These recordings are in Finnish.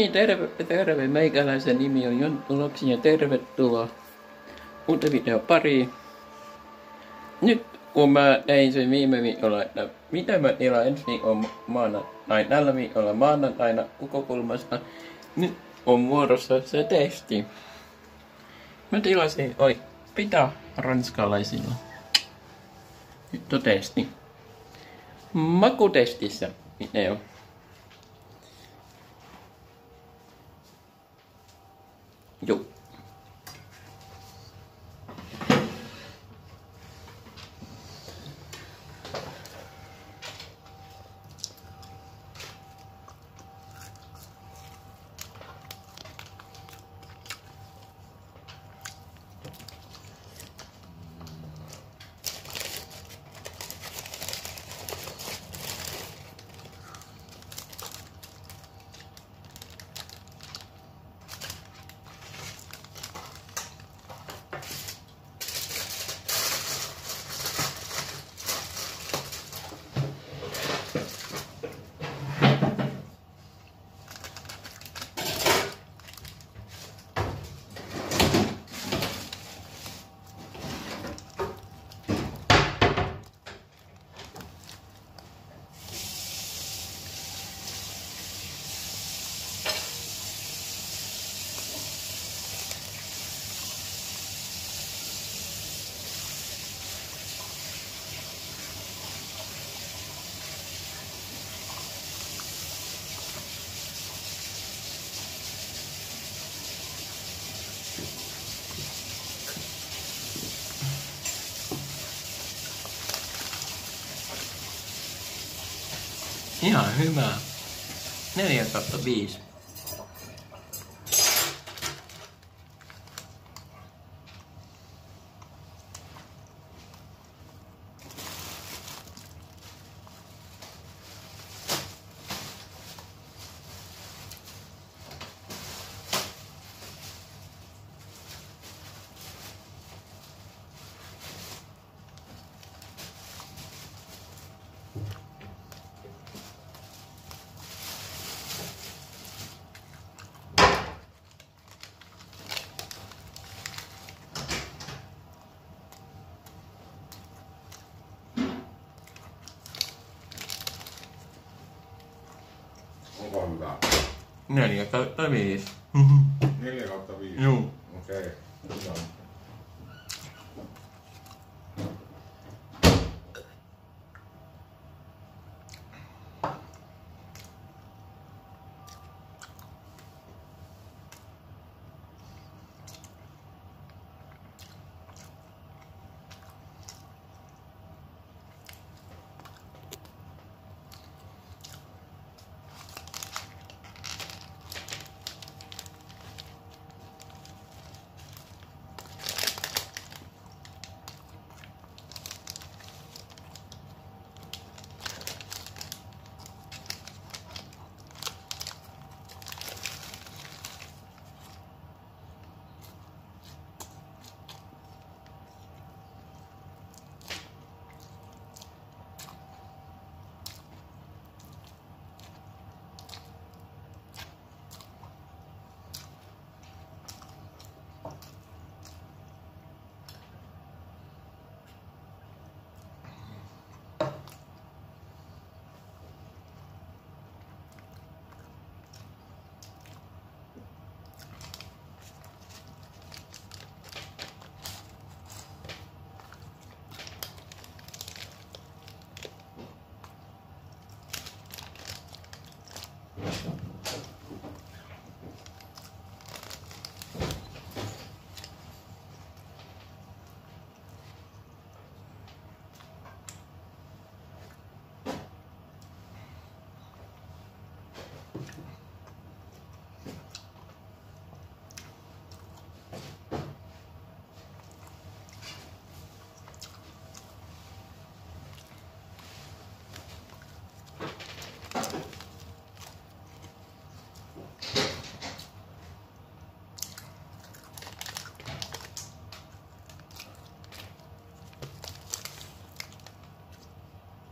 Niin, terve. Meikäläisen nimi on Jonttu Lapsi ja tervetuloa uutta video pariin. Nyt kun mä tein sen viime viikolla, että mitä mä tilaan ensi viikon maanantaina, tällä viikolla maanantaina Ukokulmasta, nyt on vuorossa se testi. Mä tilasin pitää ranskalaisilla. Nyt on testi. Makutestissä video. Joo. Ihan hyvä. 4/5. Onko hyvä? 4/5. 4/5? Joo. Okei. Hyvä.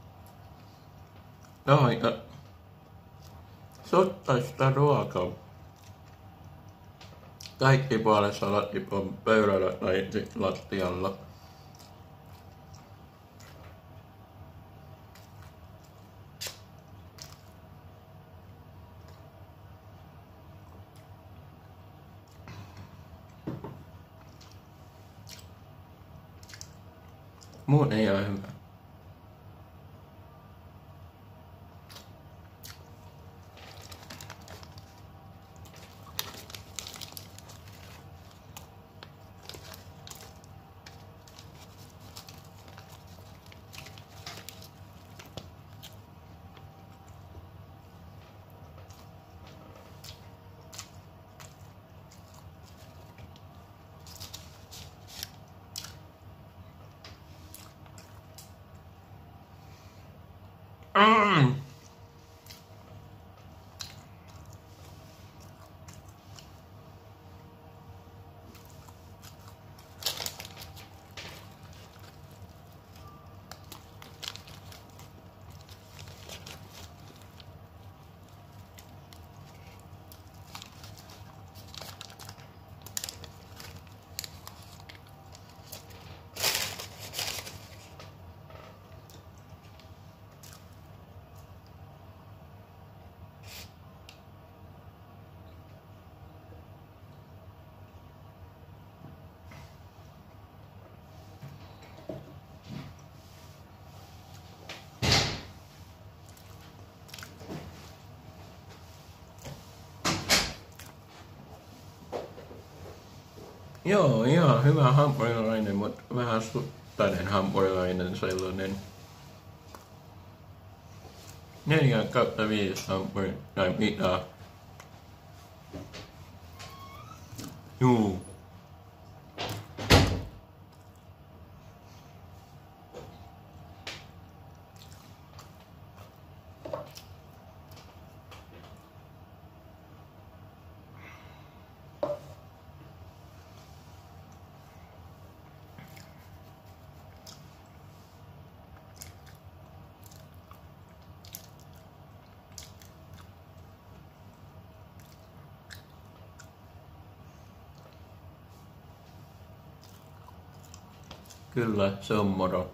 Joo, sottaista ruokaa. Kaikki puolet salattit on pöydällä tai lattialla. Muut ei ole hyvä. Joo, ihan hyvä hampurilainen, mutta vähän suttainen hampurilainen sellainen. 4/5 hampuri tai mitä. Juu. Kyllä, se on moro.